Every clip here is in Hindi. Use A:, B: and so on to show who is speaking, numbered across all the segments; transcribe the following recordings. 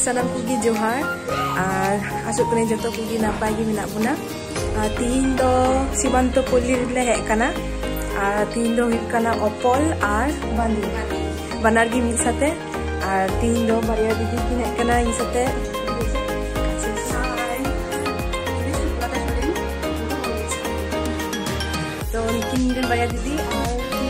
A: sanam kugi johar ar asuk kene joto kugi napai gi menak buna tin do simanto poli le hek kana ar tin do hik kana opol ar bandi banar gi mit sate ar tin do baria didi gi hek kana ing sate to nikin din baria didi ar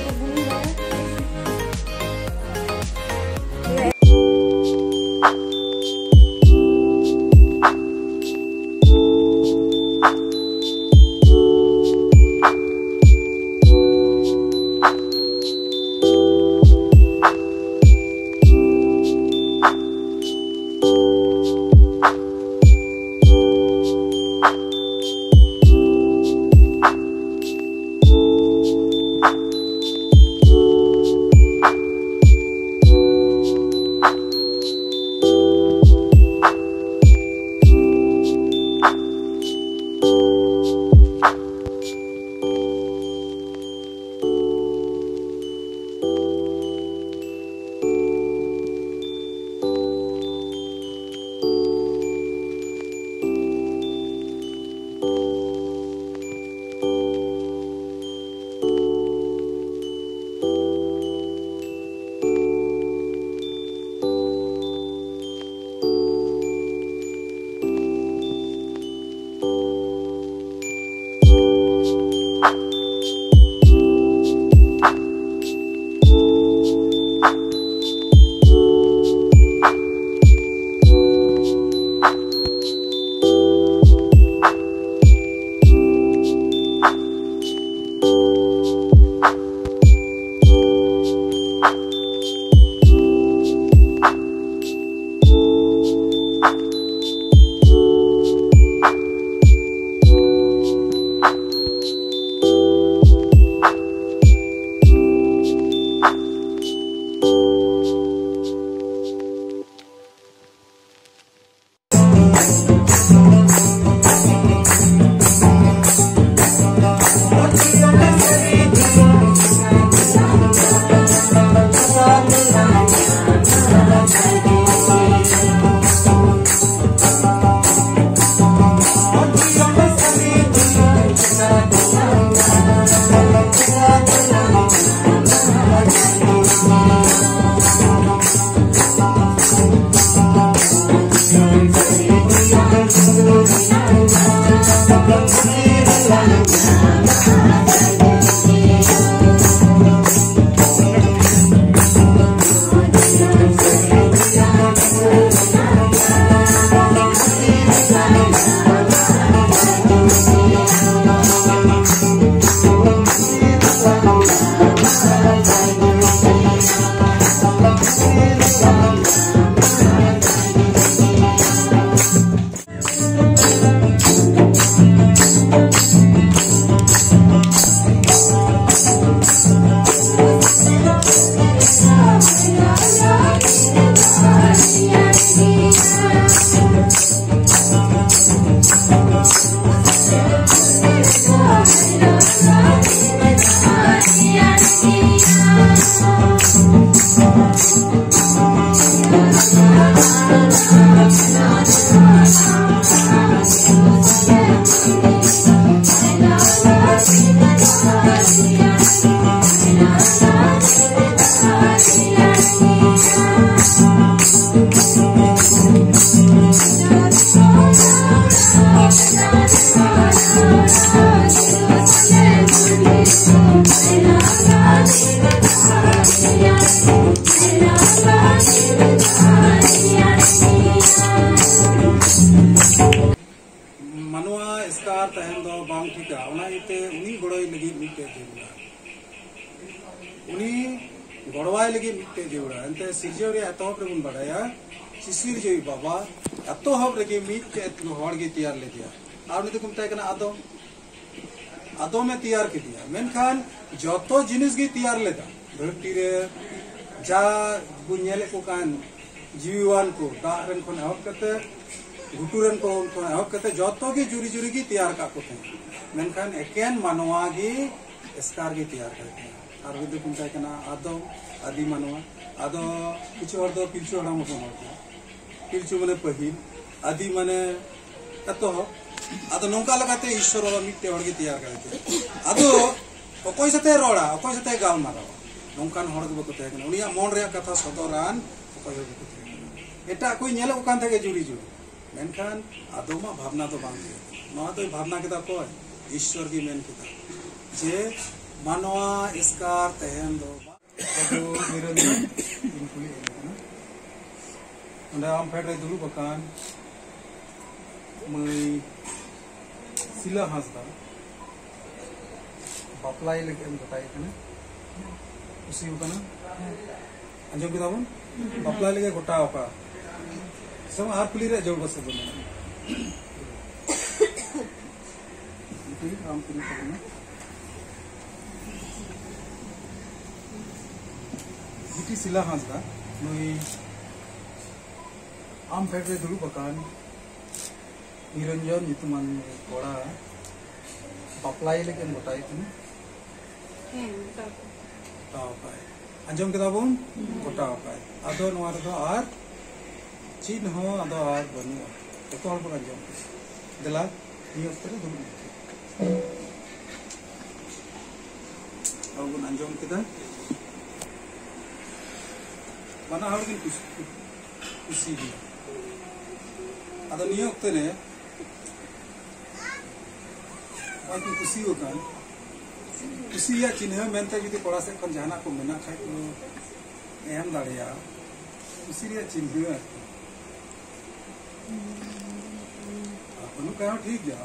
B: गड़वाई लगे मिट्टे जोड़ा अंते सिरजो रे अतोप रे बुन बड़ाया सिसिर जोई बाबा अतो हब रे मिट हड़ गे तैयार ले दिया आर ने तो कुमता कना आदो में तैयार के दिया मेनखान जतो जिनिस गे तैयार लेदा धरती रे जा बुनेले को कान जीवान को दारन कोन हब कते गुटुरन को हब कते जतो गे जुरी जुरी गे तैयार का को मेनखान एकेन मानवा गे स्कार गे तैयार करते और वो तो कुमता कना आदो आदि मानवा आदो कुछ और दो पिछु हड़ा मो पिलचु माने पहिल आदि माने एतो आदो नौका लगाते ईश्वर बाबा मिट्टे हड़गे तैयार करते आदो अकोय साथे रोड़ा अकोय साथे गाल मारा नौकान हड़ दो को तहे उनिया मन रे कथा सदरान अकोय को तहे एटा कोई नेलो कान थे जुड़ी जुड़ी मेनखान आदो मा भावना तो बांग नवा तो भावना केदा कोय ईश्वर की मेन केदा जे मानवा इसकार तहन दो तो निरंजन इनकुली अंडा आम फेट रे दुरु बकान मई सिला हासदा बपलाई लगे हम बताई कने उसी कना अंजम के दाबन बपलाई लगे गोटा ओका सब आर पुली रे जोड़ बस बने इति आम पुली करना इति सिला हासदा मई आम फेट रे दुरु बकान निरंजन नितुमान कोड़ा बपलाई लगे बताई तुम तापाय अंजम के दाबन गोटा पाय आदो नवा रे दो आर चीन हो आदो आर बनु एको हर पर अंजम देला नि ओक्तरे दुम अगुन अंजम केदा माना हर दिन खुशी भी आदो नि ओक्तरे आदि खुशी होता खुशी या चिन्ह मेनते जुदी कोड़ा से खन जाना को मेना खाय को एम दाड़िया खुशी या चिन्ह आपनु कहो ठीक जा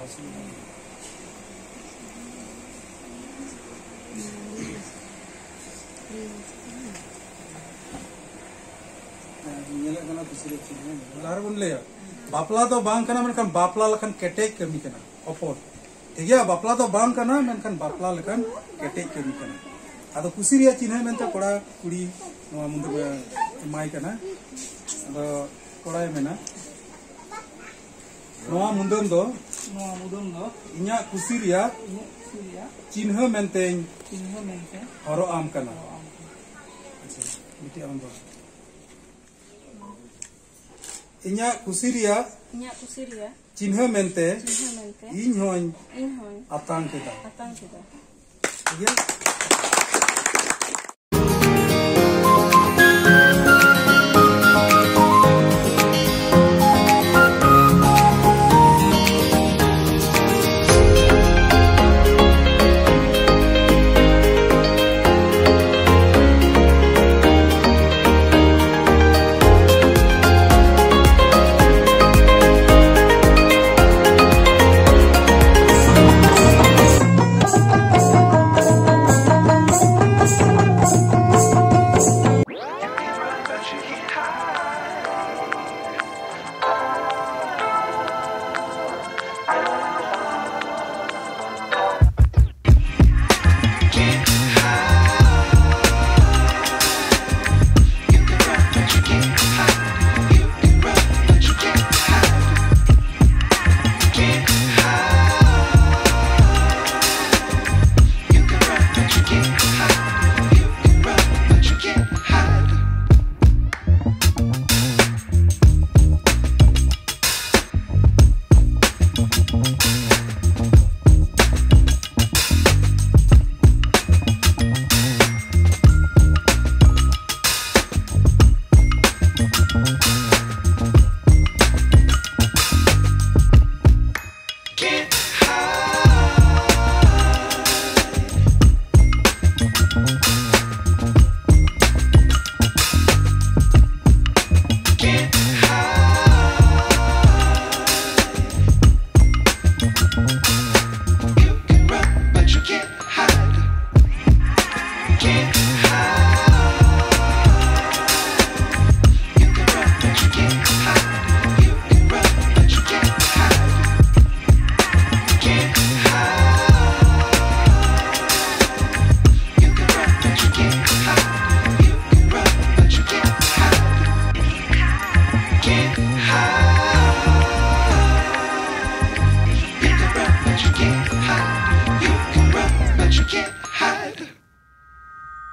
B: नेले कना खुशी या चिन्ह लार बन ले बापला तो बांग कना मनकन बापला लखन केटे कमी कना ओपोल ठीक है बपला तो बांग करना मेनखान बपला लेखान केटेज कमी करना आदो खुशी रे चिन्ह मेनते कोड़ा कुड़ी नवा मुंदे माई करना आदो कोड़ा मेना नवा मुंदन दो इन्या खुशी रे चिन्ह मेनते हरो आम करना अच्छा मिटी आम दो इन्या खुशी रे चिन्ह मेनते इन होन आतंक केदा ठीक है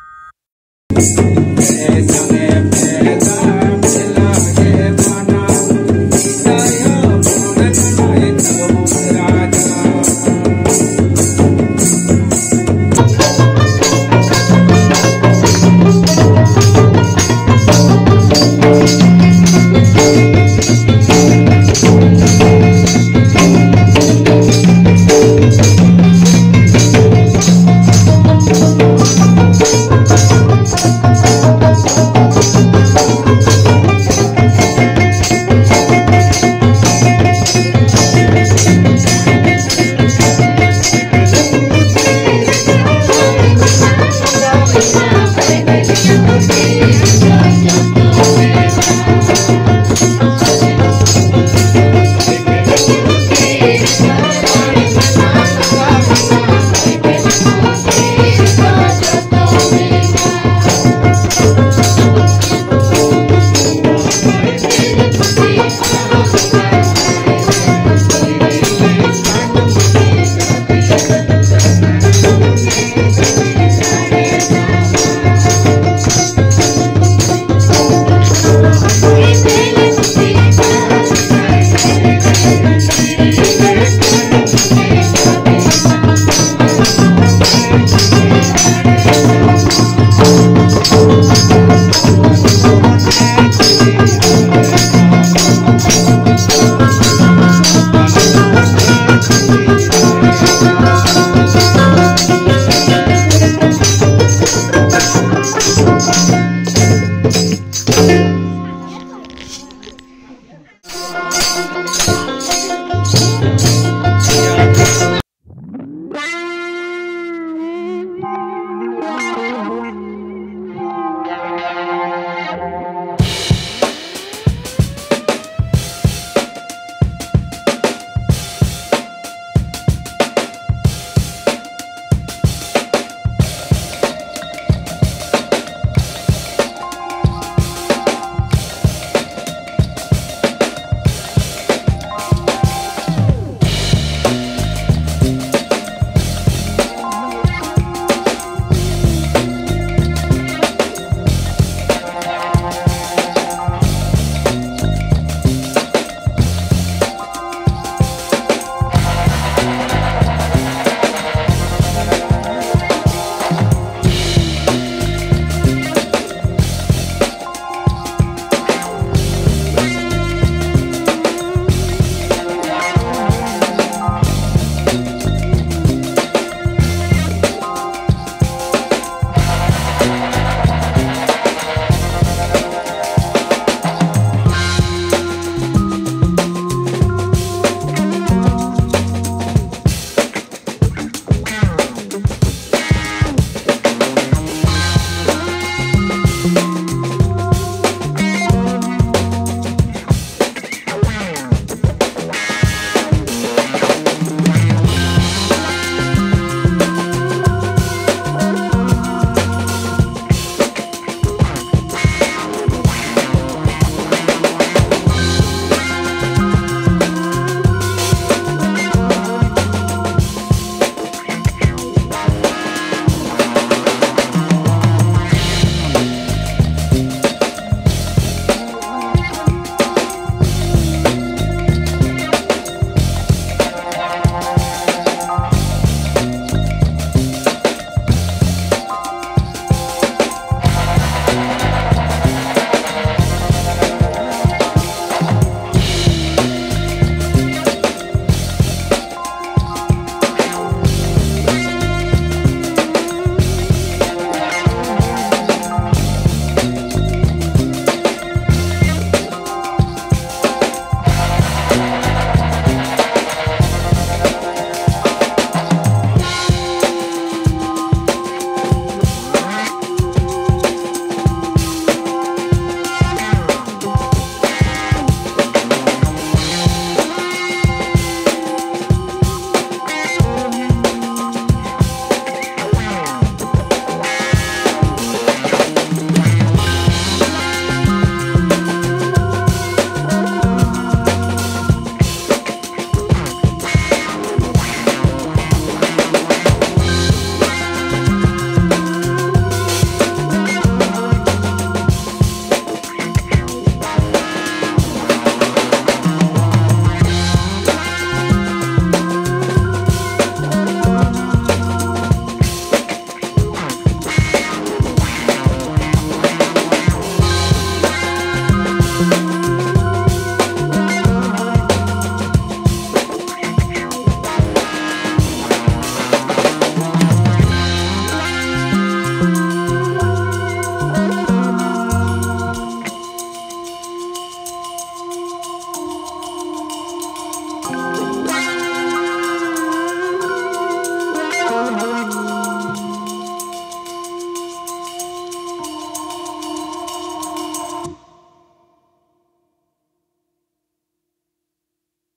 C: ऐसा में पैदा मिला के बना